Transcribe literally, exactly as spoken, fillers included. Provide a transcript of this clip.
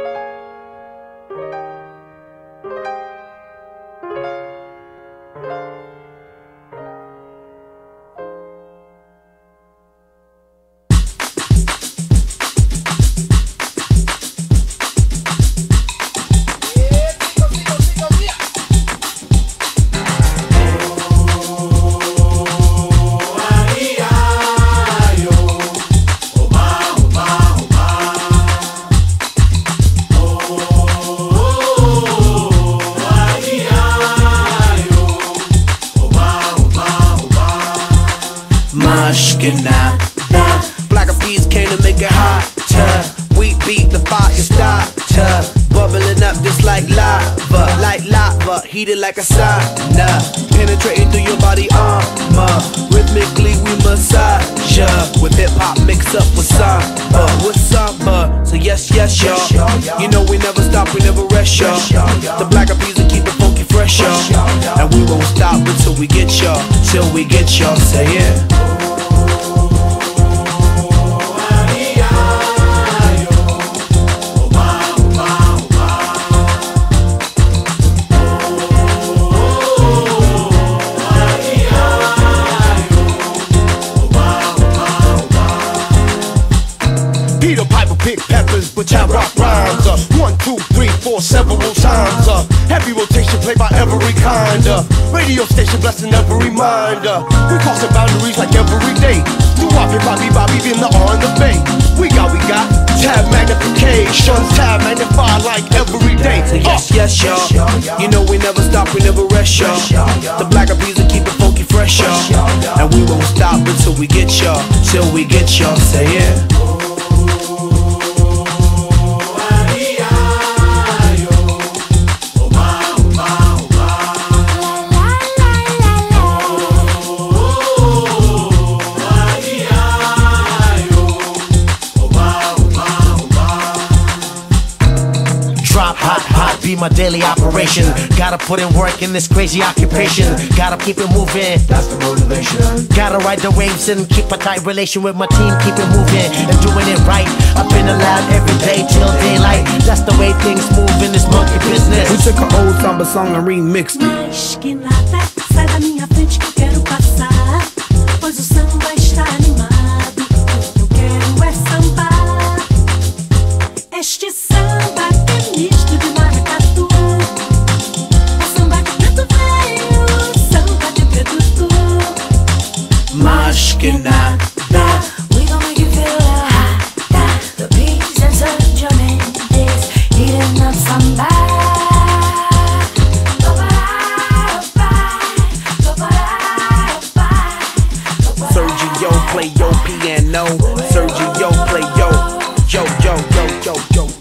Mush que nada. Black Eyed Peas came to make it hotter. We beat the fire starter, bubbling up just like lava, like lava, heated like a sauna, penetrating through your body armor. Rhythmically we massage ya, with hip hop mixed up with samba, with samba. So yes, yes, y'all. You know we never stop, we never rest, y'all. The Black Eyed Peas will keep it funky fresh, y'all. And we won't stop until we get y'all, till we get y'all. Say it. Peter Piper pick peppers, but I rock rhymes. Uh, one, two, three, four, several times. Uh, heavy rotation played by every kind. Uh, radio station blessing every mind. Uh, we crossing boundaries like every day. Do Bobby, Bobby, Bobby, been the on the bay. We got, we got tab magnification, tab magnified like every day. So yes, yes, y'all. You know we never stop, we never rest, y'all. The Black Eyed Peas will keep it funky fresh, y'all. And we won't stop until we get y'all, till we get y'all. Say it. Drop hot, hot, be my daily operation. Gotta put in work in this crazy occupation. Gotta keep it moving, that's the motivation. Gotta ride the waves and keep a tight relation with my team. Keep it moving and doing it right. I've been allowed every day till daylight. That's the way things move in this monkey business. We took an old samba song and remixed it. Mas que nada, sai da minha frente que eu quero passar. Pois o samba está animado. O que eu quero é sambar. Este samba é misto de maracatu. O samba de preto velho, o samba de preto tu. Mas que nada. We gon' make you feel hot. The beats and Sergio Mendes eating up samba. Sergio play your piano. Sergio play yo, yo, yo, yo, yo, yo.